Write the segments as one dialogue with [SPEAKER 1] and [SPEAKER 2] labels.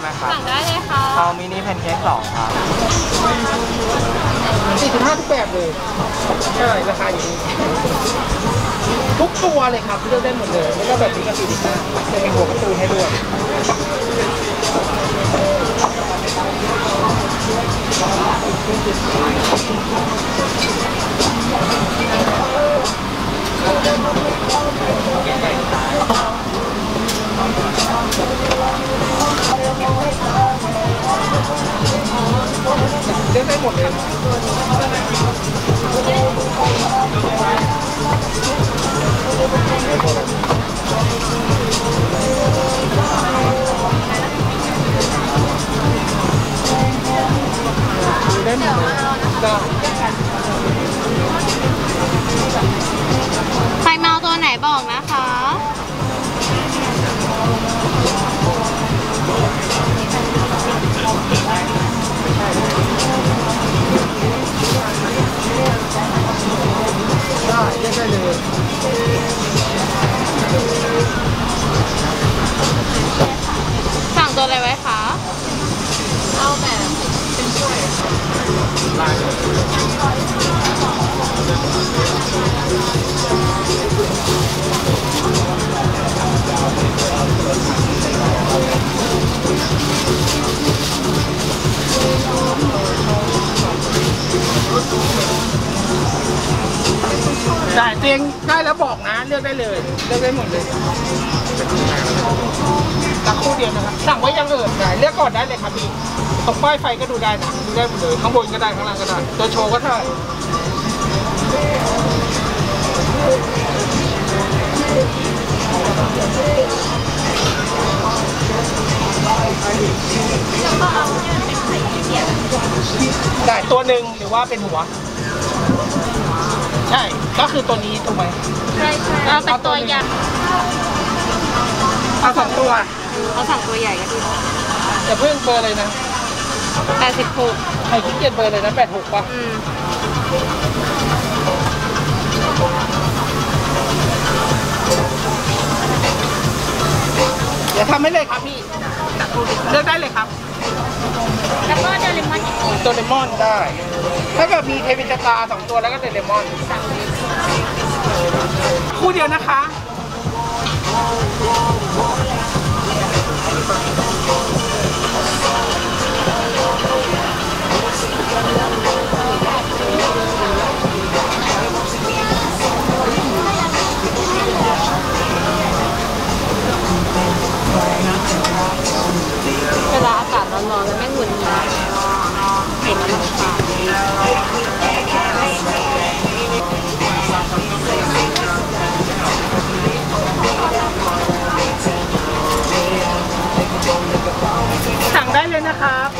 [SPEAKER 1] นะครับ
[SPEAKER 2] สั่งได้เลยค่ะ
[SPEAKER 1] เอามินิแพนเค้ก2ครับ
[SPEAKER 3] 45ทุกแบบเลยใช่ราคาอยู่ดีทุกตัวเลยครับเลือกได้หมดเลยแล้วก็แบบนี้ก็45จะมีหัวการ์ตูนให้ด้วยเลือกได้หมดเลยได้หมดเลยได้
[SPEAKER 2] ใครมาเอาตัวไหนบอกนะคะ
[SPEAKER 3] ได้เลือกได้เลย
[SPEAKER 2] สั่งตัวอะไรไว้คะเอาแบบเป็นถ้วย
[SPEAKER 3] ได้เตียงได้แล้วบอกนะเลือกได้เลยเลือกได้หมดเลยสั่งคู่เดียวนะครับสั่งไว้ยังได้เลือกก่อนได้เลยครับพี่ตรงป้ายไฟก็ดูได้นะดูได้หมดเลยข้างบนก็ได้ข้างล่างก็ได้ตัวโชว์ก็ได้ได้ตัวหนึ่งหรือว่าเป็นหัวใช่ก็คือตัวนี้ถูกไหม
[SPEAKER 2] ใช่เอาเป็นตัวใหญ่
[SPEAKER 3] เอา2ตัว
[SPEAKER 2] เขาสั่งตัวใหญ่ก็ดี
[SPEAKER 3] จะเพิ่งเบอร์เลยนะ
[SPEAKER 2] 86
[SPEAKER 3] ใครขี้เกียจเบอร์เลยนะ86ป่ะเดี๋ยวทำให้เลยครับพี่เลือกได้เลยครับ
[SPEAKER 2] แล้วก็โดเรมอน
[SPEAKER 3] โดเรมอนได้ถ้าแบบมีเทวินตา2ตัวแล้วก็โดเรมอนคู่เดียวนะคะ
[SPEAKER 2] เวลาอากาศร้อนๆแล้วแม่งหงุดหงิดเห็นแล้วมันขาด
[SPEAKER 3] สั่งได้เลยนะครับ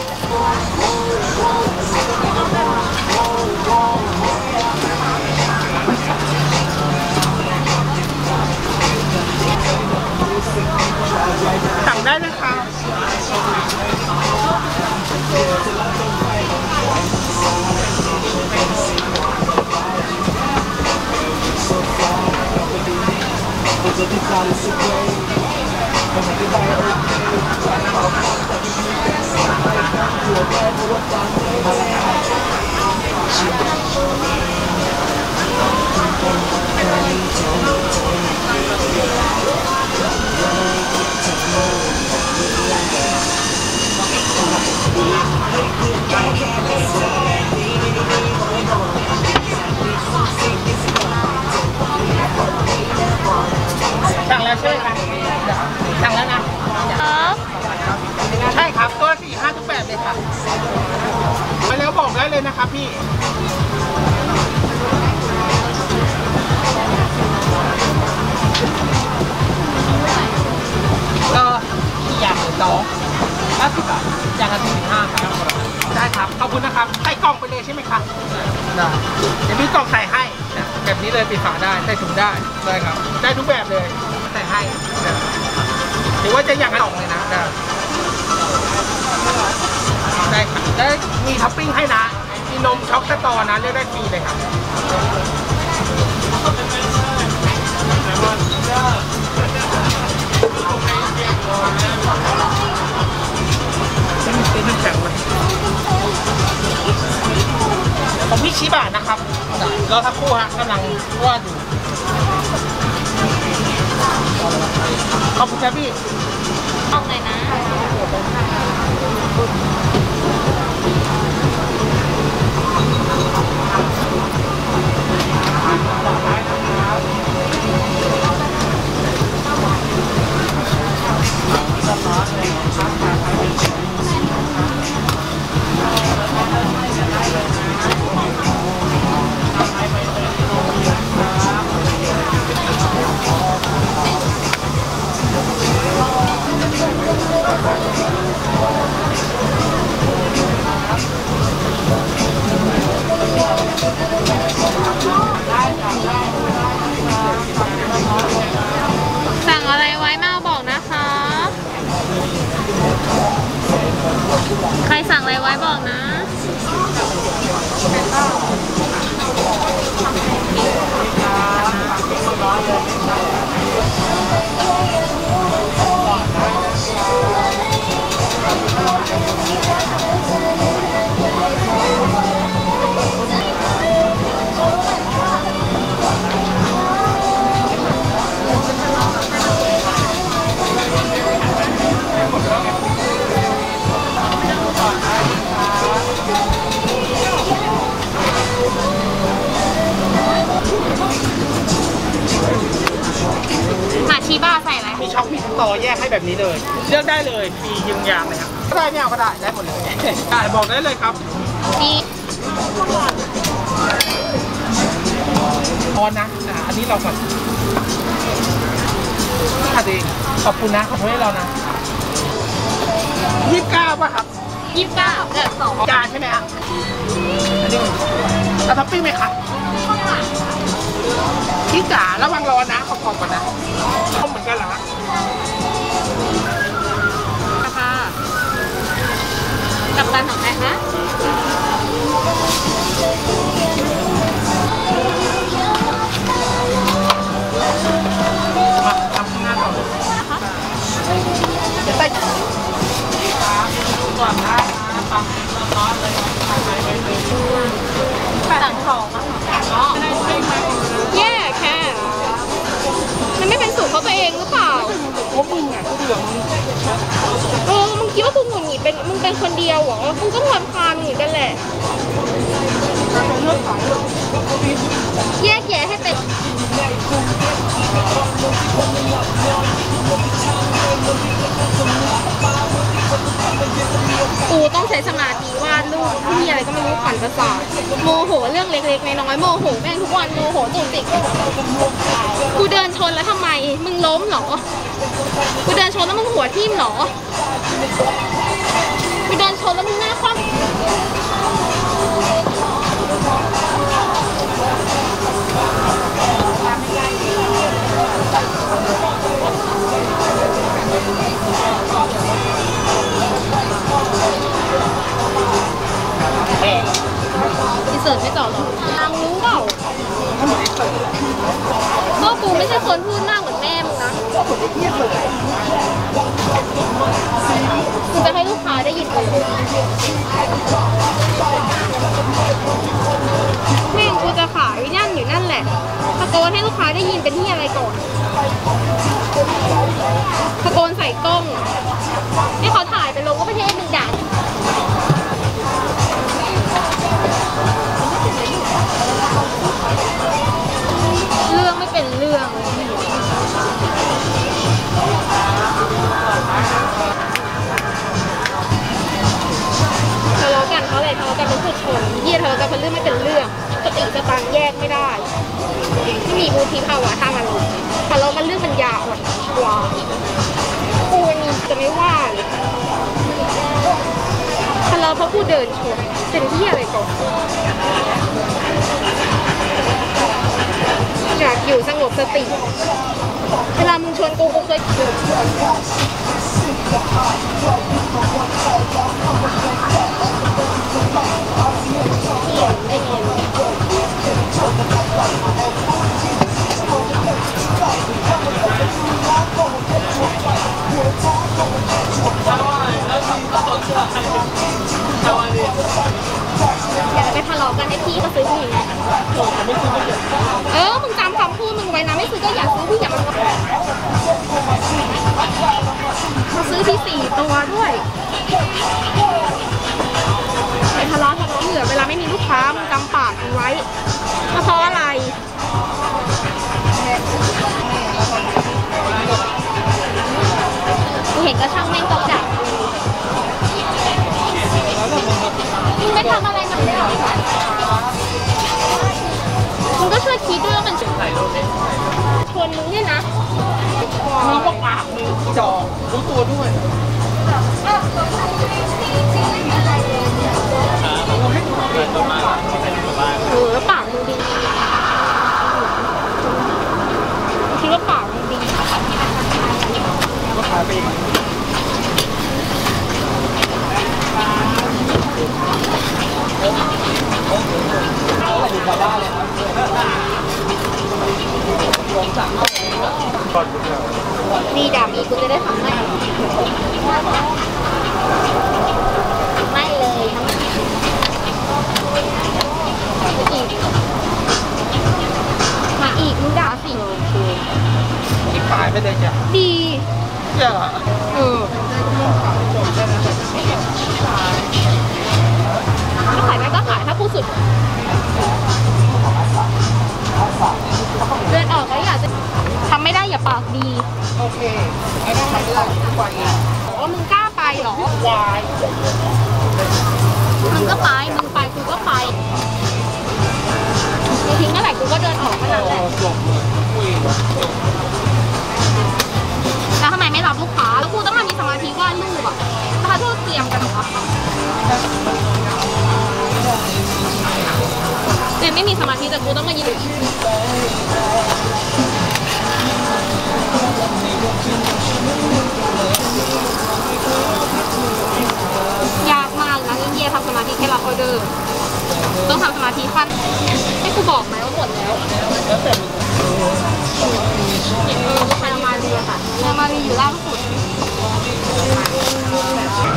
[SPEAKER 3] สั่งได้นะคะสั่งแล้วใช่ไหมคะสั่งแล้วนะใช่ครับตัว4-5ทุกแบบเลยค่ะมาแล้วบอกได้เลยนะครับพี่อย่าง2 50 บาทอย่างละ45ครับได้ครับขอบคุณนะครับใส่กล่องไปเลยใช่ไหมครับได้เดี๋ยวมีกล่องใส่ให้แบบนี้เลยปิดฝาได้ใส่ถุงได้ได้ครับได้ทุกแบบเลยใส่ให้หรือว่าจะอย่างกล่องเลยนะได้ครับได้มีท็อปปิ้งให้นะมีนมช็อกสตอนะเลือกได้ฟรีเลยครับชิบะนะครับรอสักครู่ฮะกำลังวาดอยู่ขอบคุณครับพี่
[SPEAKER 2] เอาไงนะสั่งอะไรไว้มาบอกนะคะ ใครสั่งอะไรไว้บอกนะหมาชีบ้าใส่อะไร
[SPEAKER 3] มีช็อคมีต่อแยกให้แบบนี้เลยเลือกได้เลยฟรียิงยางเลยครับก็ได้ไม่เอาก็ได้ได้หมดเลยได้บอกได้เลยครับ
[SPEAKER 2] นี่
[SPEAKER 3] พอนะอันนี้เราก่อนค่ะดีขอบคุณนะขอบคุณให้เรานะ29ป่ะครับ
[SPEAKER 2] 29กับ2
[SPEAKER 3] จานใช่ไหมครับอันนี้เราท็อปปิ้งไหมครับพี่จ๋าระวังร้อนนะขอบก่อนนะต้มเหมือนกันเหรอฮะ
[SPEAKER 2] ค่ะกับการของใครคะ
[SPEAKER 3] มาทำข้างหน้าต่อเลยเดี๋ยวใส่ก่อนได้นะฟังร้อนเลย
[SPEAKER 2] สั่งของอ๋อแย่แค่มันไม่เป็นสูตรเขาตัวเองหรือเปล่า
[SPEAKER 3] โอ้มึงอ่ะกูเบื่อมึง
[SPEAKER 2] มึงคิดว่ากูหงุดหงิดเป็นมึงเป็นคนเดียวเหรอกูก็รำคาญเหมือนกันแหละแยกแยะให้เป็นกูต้องใช้สมาธิวาดรูปที่อะไรก็ไม่รู้ขันประสาทโมโหเรื่องเล็กๆน้อยๆโมโหแม่งทุกวันโมโหตุกติกกูเดินชนแล้วทำไมมึงล้มเหรอกูเดินชนแล้วมึงหัวทิ่มเหรอกูเดินชนแล้วมึงหน้าคว่ำอินเสิร์ตไม่ต่อหรอกนางรู้เปล่าก็กูไม่ใช่คนพูดมากเหมือนแม่มึงนะกูจะให้ลูกค้าได้ยินแม่งกูจะขายนั่นอยู่นั่นแหละตะโกนให้ลูกค้าได้ยินเป็นที่อะไรก่อนตะโกนใส่กล้องให้เขาถ่ายไปลงก็ประเทศมึงด่าเรื่องไม่เป็นเรื่องทะเลาะกันเพราะอะไรทะเลาะกันเพราะผู้ชนเยี่ยทะเลาะกันเพราะเรื่องไม่เป็นเรื่องสติสตังแยกไม่ได้ที่มีวุฒิภาวะทางอารมณ์ทะเลาะกันเรื่องปัญญาอ่อนกว่ากูนี่จะไม่ว่าเลยทะเลาะเพราะผู้เดินชนเป็นที่อะไรก่อนอยากอยู่สงบสติเวลามึงชวนกูเคยอย่าไปทะเลาะอกันให้พี่ก็ซื้อพี่ไงมึงจำคำพูดมึงไว้นะไม่ซื้อก็อย่าซื้อพี่อย่ามันมาซื้อที่4 ตัวด้วยไปทะเลาะเหลือเวลาไม่มีลูกค้ามึงจำปากมึงไว้เพราะอะไรเห็นก็ช่างแม่งตกใจมึงไปทำอะไรหนักเลยมึงก็ช่วยคิดด้วยว่ามันชวนมึงเนี่ยนะ
[SPEAKER 3] มึงก็ปากมึงจอกรู้ตัวด้วย
[SPEAKER 2] แล้วปากมึงดีคิดว่าปากมึงดี
[SPEAKER 3] ก็ขายไปอีก
[SPEAKER 2] ดีด่ามีกูจะได้ทำให้ไม่เลยทำอีกมาอีกมึงด่าสิ
[SPEAKER 3] ที่ขายไปเลยจ้ะ
[SPEAKER 2] ดี
[SPEAKER 3] จ้ะ
[SPEAKER 2] ถ้าขายได้ก็ขายถ้าพูดสุดเดินออกแล้วอยากจะทำไม่ได้อย่าปากดี
[SPEAKER 3] โอเคไอ้นั่นทำไม่ได้ทุกวันเอง
[SPEAKER 2] ว่ามึงกล้าไปเหรอ
[SPEAKER 3] วาย
[SPEAKER 2] มึงก็ไปมึงไปกูก็ไปมึงทิ้งเมื่อไหร่กูก็เดินออกเมื่อนั้นแหละแล้วทำไมไม่รับลูกค้าแล้วกูต้องมามีสมาธิวาดรูปอ่ะถ้าทุกเตรียมกันหรอวะเจนไม่มีสมาธิแต่กูต้องมายืนยากมากนะเฮียทำสมาธิแค่รับออเดอร์ต้องทำสมาธิขั้นให้กูบอกไหมว่าหมดแล้วใครมาดีค่ะมาดีอยู่ล่างสุด